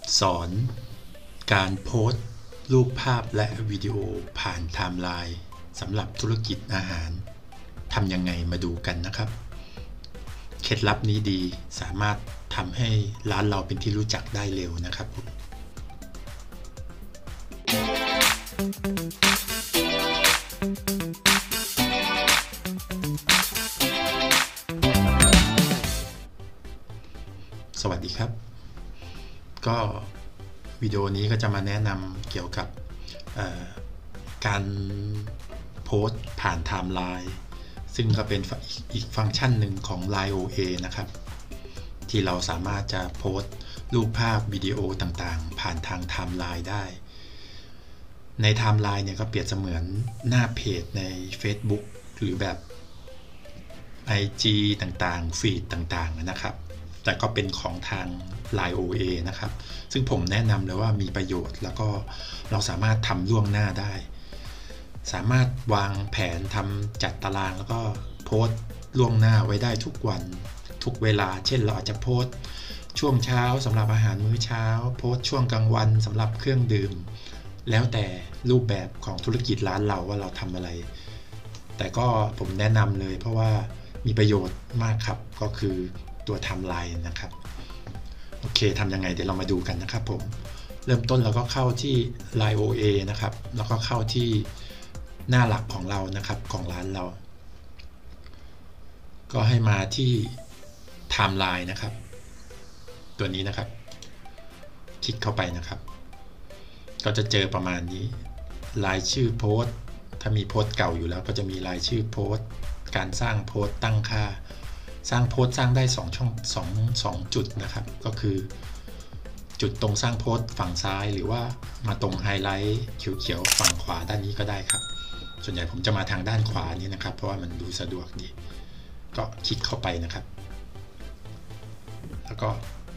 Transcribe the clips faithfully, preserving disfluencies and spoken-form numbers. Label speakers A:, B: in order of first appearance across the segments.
A: สอนการโพสต์รูปภาพและวิดีโอผ่านไทม์ไลน์สำหรับธุรกิจอาหารทำยังไงมาดูกันนะครับเคล็ดลับนี้ดีสามารถทำให้ร้านเราเป็นที่รู้จักได้เร็วนะครับผมสวัสดีครับก็วิดีโอนี้ก็จะมาแนะนำเกี่ยวกับการโพสต์ผ่านไทม์ไลน์ซึ่งก็เป็นอีกฟังก์ชันหนึ่งของ ไลน์ โอ เอ นะครับที่เราสามารถจะโพสต์รูปภาพวิดีโอต่างๆผ่านทางไทม์ไลน์ได้ในไทม์ไลน์เนี่ยก็เปรียบเสมือนหน้าเพจใน Facebook หรือแบบ ไอ จี ต่างๆฟีดต่างๆนะครับแต่ก็เป็นของทาง ไลน์ โอ เอ นะครับซึ่งผมแนะนำเลยว่ามีประโยชน์แล้วก็เราสามารถทำล่วงหน้าได้สามารถวางแผนทำจัดตารางแล้วก็โพสต์ล่วงหน้าไว้ได้ทุกวันทุกเวลาเช่นเราอาจจะโพสต์ช่วงเช้าสำหรับอาหารมื้อเช้าโพสต์ช่วงกลางวันสำหรับเครื่องดื่มแล้วแต่รูปแบบของธุรกิจร้านเราว่าเราทำอะไรแต่ก็ผมแนะนำเลยเพราะว่ามีประโยชน์มากครับก็คือตัวไทม์ไลน์นะครับโอเคทำยังไงเดี๋ยวเรามาดูกันนะครับผมเริ่มต้นเราก็เข้าที่ ไลน์ โอ เอ นะครับแล้วก็เข้าที่หน้าหลักของเรานะครับของร้านเราก็ให้มาที่ไทม์ไลน์นะครับตัวนี้นะครับคลิกเข้าไปนะครับก็จะเจอประมาณนี้รายชื่อโพสต์ถ้ามีโพสต์เก่าอยู่แล้วก็จะมีรายชื่อโพสต์การสร้างโพสต์ตั้งค่าสร้างโพสต์สร้างได้สองช่องสอง สองจุดนะครับก็คือจุดตรงสร้างโพสต์ฝั่งซ้ายหรือว่ามาตรงไฮไลท์เขียวๆฝั่งขวาด้านนี้ก็ได้ครับส่วนใหญ่ผมจะมาทางด้านขวานี้นะครับเพราะว่ามันดูสะดวกดีก็คลิกเข้าไปนะครับแล้วก็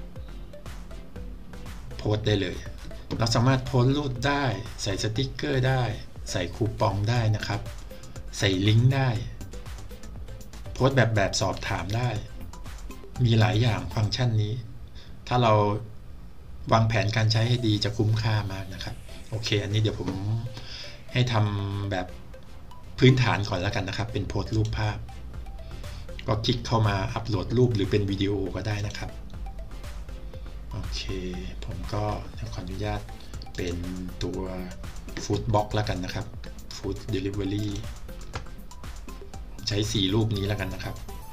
A: โพสต์ได้เลยเราสามารถโพสต์รูปได้ใส่สติ๊กเกอร์ได้ใส่คูปองได้นะครับใส่ลิงก์ได้โพสต์แบบแบบสอบถามได้มีหลายอย่างฟังก์ชันนี้ถ้าเราวางแผนการใช้ให้ดีจะคุ้มค่ามากนะครับโอเคอันนี้เดี๋ยวผมให้ทำแบบพื้นฐานก่อนแล้วกันนะครับเป็นโพสต์รูปภาพก็คลิกเข้ามาอัปโหลดรูปหรือเป็นวิดีโอก็ได้นะครับโอเคผมก็ขออนุญาตเป็นตัวฟู้ดบล็อกแล้วกันนะครับฟู้ดเดลิเวอรี่ใช้สี่รูปนี้แล้วกันนะครับ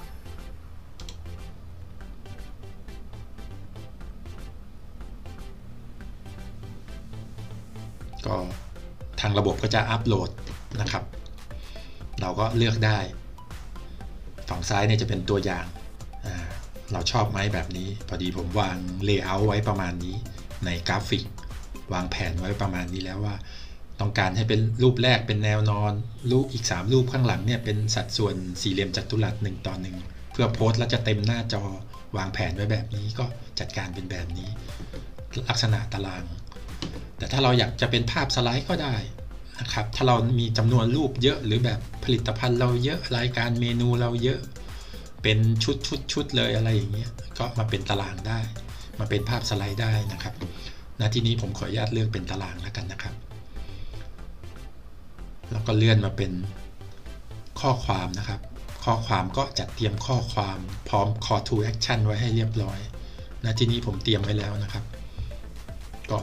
A: ก็ทางระบบก็จะอัปโหลดนะครับเราก็เลือกได้ฝั่งซ้ายเนี่ยจะเป็นตัวอย่างเราชอบไหมแบบนี้พอดีผมวางเลเยอร์ไว้ประมาณนี้ในกราฟิกวางแผนไว้ประมาณนี้แล้วว่าต้องการให้เป็นรูปแรกเป็นแนวนอนรูปอีกสามรูปข้างหลังเนี่ยเป็นสัดส่วนสี่เหลี่ยมจัตุรัสหนึ่งต่อหนึ่งเพื่อโพสต์แล้วจะเต็มหน้าจอวางแผนไว้แบบนี้ก็จัดการเป็นแบบนี้ลักษณะตารางแต่ถ้าเราอยากจะเป็นภาพสไลด์ก็ได้นะครับถ้าเรามีจำนวนรูปเยอะหรือแบบผลิตภัณฑ์เราเยอะรายการเมนูเราเยอะเป็นชุดชุดชุดเลยอะไรอย่างเงี้ยก็มาเป็นตารางได้มาเป็นภาพสไลด์ได้นะครับณที่นี้ผมขออนุญาตเลือกเป็นตารางแล้วกันนะครับแล้วก็เลื่อนมาเป็นข้อความนะครับข้อความก็จัดเตรียมข้อความพร้อม call to action ไว้ให้เรียบร้อยณที่นี้ผมเตรียมไว้แล้วนะครับก็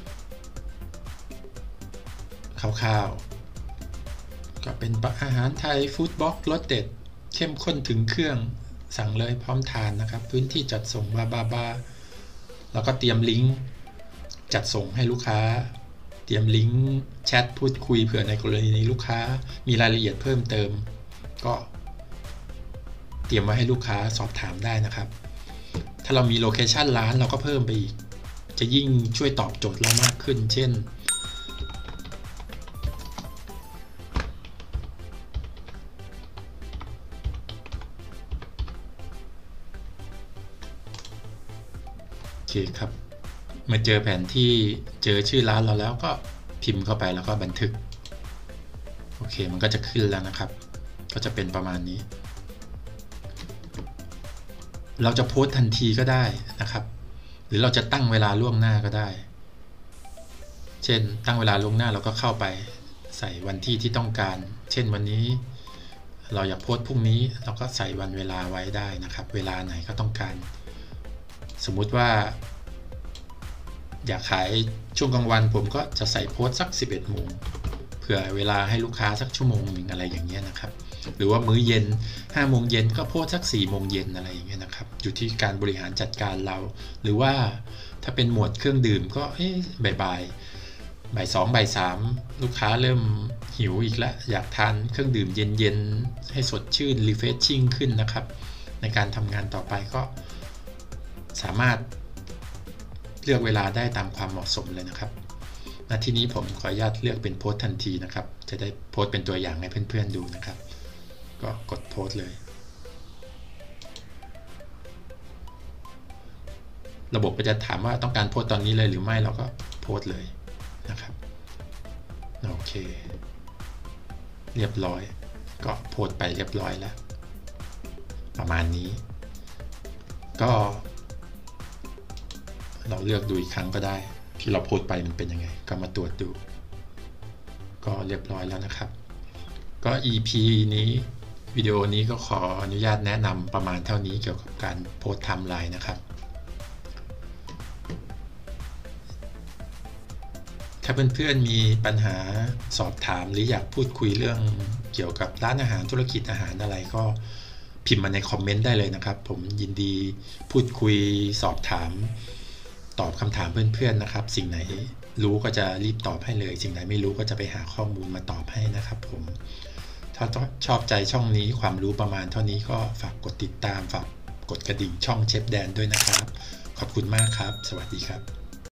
A: คร่าวๆก็เป็นอาหารไทยฟู้ดบล็อกรสเด็ดเข้มข้นถึงเครื่องสั่งเลยพร้อมทานนะครับพื้นที่จัดส่งบาบาบาแล้วก็เตรียมลิงก์จัดส่งให้ลูกค้าเตรียมลิงก์แชทพูดคุยเผื่อในกรณีนี้ลูกค้ามีรายละเอียดเพิ่มเติมก็เตรียมไว้ให้ลูกค้าสอบถามได้นะครับถ้าเรามีโลเคชันร้านเราก็เพิ่มไปอีกจะยิ่งช่วยตอบโจทย์เรามากขึ้นเช่นโอเคครับมาเจอแผนที่เจอชื่อร้านเราแล้วก็พิมพ์เข้าไปแล้วก็บันทึกโอเคมันก็จะขึ้นแล้วนะครับก็จะเป็นประมาณนี้เราจะโพสต์ทันทีก็ได้นะครับรือเราจะตั้งเวลาล่วงหน้าก็ได้เช่นตั้งเวลาล่วงหน้าเราก็เข้าไปใส่วันที่ที่ต้องการเช่นวันนี้เราอยากโพสต์พรุ่งนี้เราก็ใส่วันเวลาไว้ได้นะครับเวลาไหนก็ต้องการสมมุติว่าอยากขายช่วงกลางวันผมก็จะใส่โพสต์สักสิบเอ็ดโมงเผื่อเวลาให้ลูกค้าสักชั่วโมงหนึ่งอะไรอย่างเงี้ยนะครับหรือว่ามื้อเย็นห้าโมงเย็นก็โพสต์สักสี่โมงเย็นอะไรอย่างเงี้ยนะครับอยู่ที่การบริหารจัดการเราหรือว่าถ้าเป็นหมวดเครื่องดื่มก็เอ๊ะบ่ายๆบ่ายสองบ่ายสามลูกค้าเริ่มหิวอีกแล้วอยากทานเครื่องดื่มเย็นๆให้สดชื่น refreshing ขึ้นนะครับในการทำงานต่อไปก็สามารถเลือกเวลาได้ตามความเหมาะสมเลยนะครับณที่นี้ผมขออนุญาตเลือกเป็นโพสต์ทันทีนะครับจะได้โพสต์เป็นตัวอย่างให้เพื่อนๆดูนะครับก็กดโพสต์เลยระบบก็จะถามว่าต้องการโพสต์ตอนนี้เลยหรือไม่เราก็โพสต์เลยนะครับโอเคเรียบร้อยก็โพสต์ไปเรียบร้อยแล้วประมาณนี้ก็เราเลือกดูอีกครั้งก็ได้ที่เราโพสต์ไปมันเป็นยังไงก็มาตรวจดูก็เรียบร้อยแล้วนะครับก็ อี พี นี้วิดีโอนี้ก็ขออนุญาตแนะนำประมาณเท่านี้เกี่ยวกับการโพสต์ไทม์ไลน์นะครับถ้าเพื่อนๆมีปัญหาสอบถามหรืออยากพูดคุยเรื่องเกี่ยวกับร้านอาหารธุรกิจอาหารอะไรก็พิมพ์มาในคอมเมนต์ได้เลยนะครับผมยินดีพูดคุยสอบถามตอบคำถามเพื่อนๆนะครับสิ่งไหนรู้ก็จะรีบตอบให้เลยสิ่งไหนไม่รู้ก็จะไปหาข้อมูลมาตอบให้นะครับผมถ้าชอบใจช่องนี้ความรู้ประมาณเท่านี้ก็ฝากกดติดตามฝากกดกระดิ่งช่องเชฟแดนด้วยนะครับขอบคุณมากครับสวัสดีครับ